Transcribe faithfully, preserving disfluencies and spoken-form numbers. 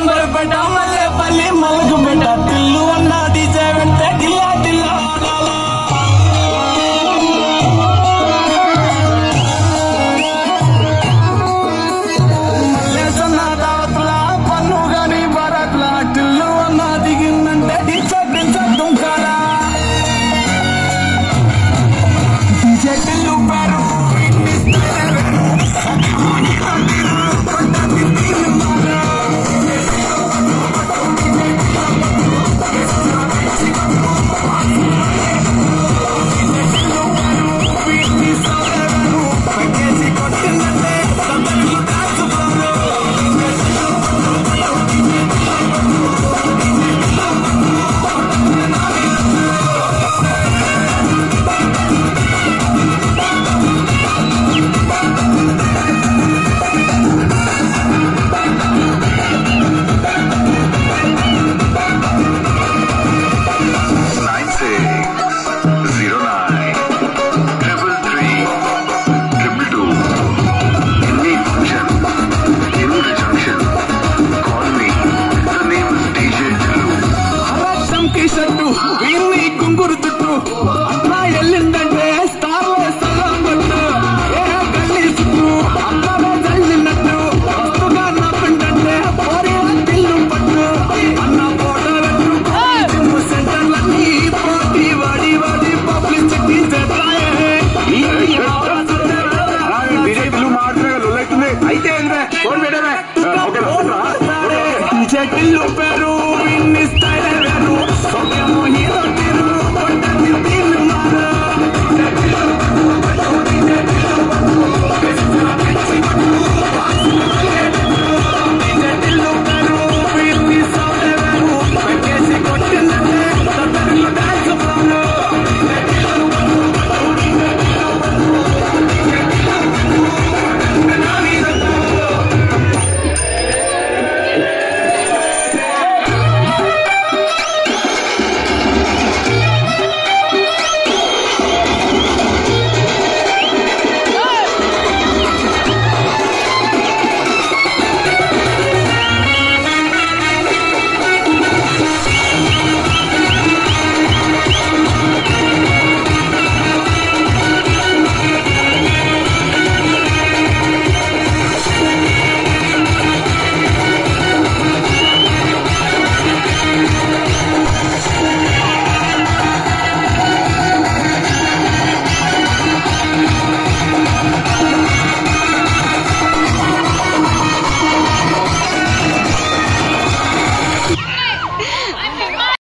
అంబర్పేట మల్లెపల్లి మలుగుపేట తిల్లు అన్న డీజే వెంటే టిల్లా టిల్లా మల్లేసన్న దావత్ల పన్ను గాని భారత్ల టిల్లు అన్న దిగిందంటే డీజే డీజే దుంకాల డీజే టిల్లు పేరు వీరిని కుంగురు చుట్టూ అట్లా వెళ్ళిందంటే స్టార్ సలం పట్టు ఏ గల్లీ చుట్టూ అక్కడ జల్లినట్టు వస్తుగా నవ్విందంటే పోరీ తిల్లు పట్టు అన్న ఫోటోలట్టు సెంటర్లన్నీ పోటీ వాడి వాడి పబ్లిసిటీ చేస్తాయే అయితే ఫోన్ పెట్టమే పేరు విన్నిస్తా